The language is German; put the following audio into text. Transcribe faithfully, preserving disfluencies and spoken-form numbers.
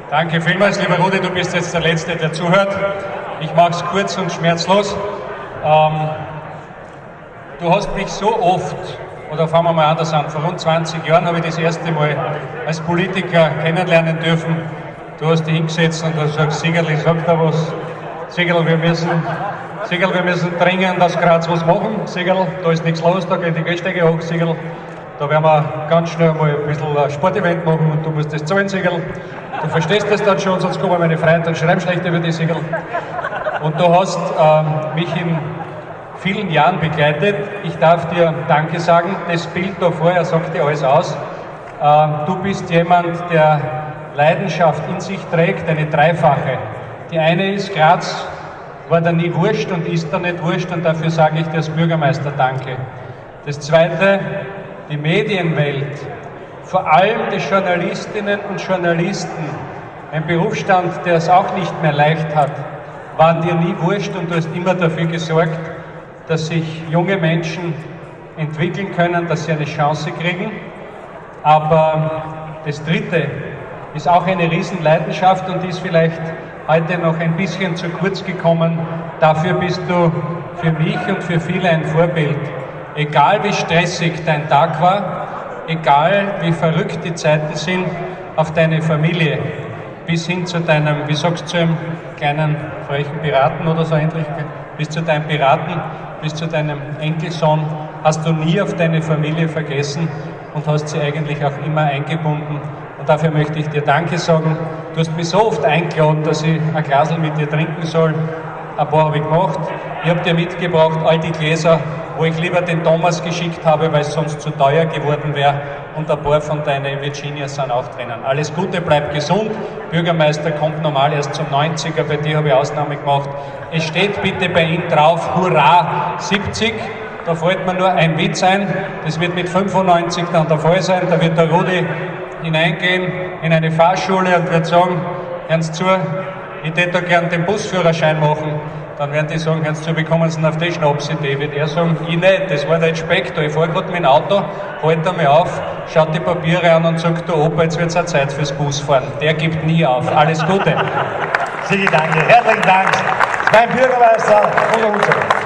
Danke vielmals, lieber Rudi, du bist jetzt der Letzte, der zuhört. Ich mache es kurz und schmerzlos. Ähm, du hast mich so oft, oder fangen wir mal anders an, vor rund zwanzig Jahren habe ich das erste Mal als Politiker kennenlernen dürfen. Du hast dich hingesetzt und hast gesagt, Siegerl, ich sag da was, Siegerl, wir müssen, Siegerl, wir müssen dringend aus Graz was machen. Siegerl, da ist nichts los, da gehen die Gehsteige hoch, Siegerl. Da werden wir ganz schnell mal ein bisschen ein Sportevent machen und du musst das zahlen, Siegerl. Du verstehst das dann schon, sonst kommen meine Freunde und schreiben schlecht über die, Siegerl. Und du hast ähm, mich in vielen Jahren begleitet. Ich darf dir Danke sagen. Das Bild da vorher sagt dir alles aus. Ähm, du bist jemand, der Leidenschaft in sich trägt, eine dreifache. Die eine ist, Graz war da nie wurscht und ist da nicht wurscht und dafür sage ich dir als Bürgermeister Danke. Das zweite, die Medienwelt, vor allem die Journalistinnen und Journalisten, ein Berufsstand, der es auch nicht mehr leicht hat, waren dir nie wurscht und du hast immer dafür gesorgt, dass sich junge Menschen entwickeln können, dass sie eine Chance kriegen. Aber das Dritte ist auch eine Riesenleidenschaft und ist vielleicht heute noch ein bisschen zu kurz gekommen. Dafür bist du für mich und für viele ein Vorbild. Egal wie stressig dein Tag war, egal wie verrückt die Zeiten sind, auf deine Familie, bis hin zu deinem, wie sagst du zu einem kleinen frechen Piraten oder so endlich, bis zu deinem Piraten, bis zu deinem Enkelsohn, hast du nie auf deine Familie vergessen und hast sie eigentlich auch immer eingebunden. Und dafür möchte ich dir Danke sagen. Du hast mich so oft eingeladen, dass ich ein Glasl mit dir trinken soll. Ein paar habe ich gemacht. Ich habe dir mitgebracht all die Gläser, wo ich lieber den Thomas geschickt habe, weil es sonst zu teuer geworden wäre. Und ein paar von deinen Virginia sind auch drinnen. Alles Gute, bleib gesund. Bürgermeister kommt normal erst zum neunziger, bei dir habe ich Ausnahme gemacht. Es steht bitte bei ihm drauf, Hurra siebzig. Da fällt mir nur ein Witz ein. Das wird mit fünfundneunzig dann der Fall sein. Da wird der Rudi hineingehen in eine Fahrschule und wird sagen, hören Sie zu, ich hätte da gern den Busführerschein machen. Dann werden die sagen, hören Sie zu, wie kommen Sie denn auf die Schnapsidee? Wird er sagen, ich nicht, das war der Inspektor, ich fahre gerade mit dem Auto, halt einmal auf, schaut die Papiere an und sagt, du Opa, jetzt wird es auch Zeit fürs Busfahren. Der gibt nie auf. Alles Gute. Sigi, danke. Herzlichen Dank. Mein Bürgermeister und unser